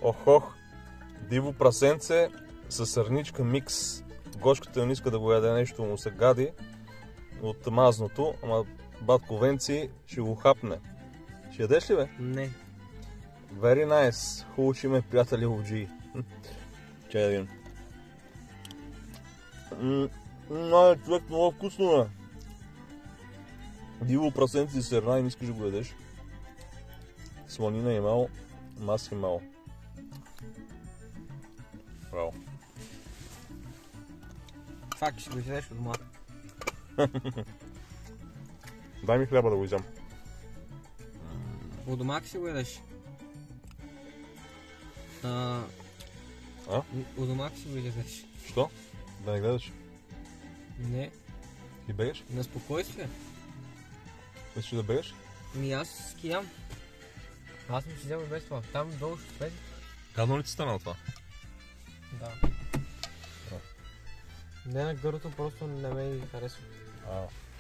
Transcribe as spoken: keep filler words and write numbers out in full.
Охох, диво прасенце с сърничка микс. Гошката не иска да го яде, нещо му се гади от мазното, ама батко Венци ще го хапне. Ще ядеш ли, бе? Не. Very nice. Хубаво, че има приятели ловджии. Чай да видим. Ммм, човек, много вкусно, бе. Диво прасенце и сърна и не искаш да го ядеш. Сланина имало, мас имало. Браво. Факт, ще го изядеш от дома. Дай ми хляба да го изям. От дома ще го ядеш. А? А? От дома ще го ядеш. Що? Да не гледаш? Не. Ти бегаш? На спокойствие. Мислиш да бегаш? Ми аз ски ям. Аз съм си взел и без това. Там долу ще слезе. Гадно ли ти стана това? Да. Не на гърлото, просто не ме харесва. А.